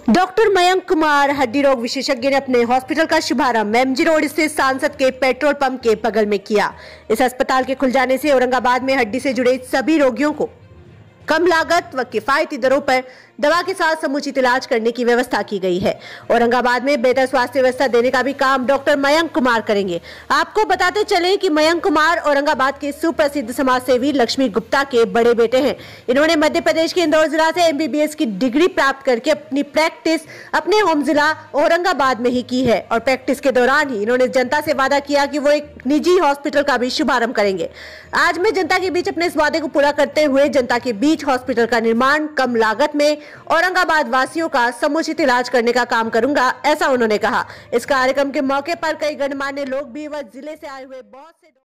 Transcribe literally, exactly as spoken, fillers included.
Doctor Mayank Kumar हड्डी रोग विशेषज्ञ ने अपने हॉस्पिटल का शुभारंभ एमजी रोड स्थित सांसद के पेट्रोल पंप के बगल में किया। इस अस्पताल के खुल जाने से औरंगाबाद में हड्डी से जुड़े सभी रोगियों को कम लागत व किफायती दरों पर दवा के साथ समुचित इलाज करने की व्यवस्था की गई है। औरंगाबाद में बेहतर स्वास्थ्य व्यवस्था देने का भी काम डॉक्टर मयंक कुमार करेंगे। आपको बताते चले कि मयंक कुमार औरंगाबाद के सुप्रसिद्ध समाजसेवी लक्ष्मी गुप्ता के बड़े बेटे हैं। इन्होंने मध्य प्रदेश के इंदौर जिला से एमबीबीएस की डिग्री प्राप्त करके अपनी प्रैक्टिस अपने होम जिला औरंगाबाद में ही की है और प्रैक्टिस के दौरान ही इन्होंने जनता से वादा किया कि वो एक निजी हॉस्पिटल का भी शुभारंभ करेंगे। आज मैं जनता के बीच अपने इस वादे को पूरा करते हुए जनता के बीच हॉस्पिटल का निर्माण कम लागत में औरंगाबाद वासियों का समुचित इलाज करने का काम करूंगा, ऐसा उन्होंने कहा। इस कार्यक्रम के मौके पर कई गणमान्य लोग भी व जिले से आए हुए बहुत से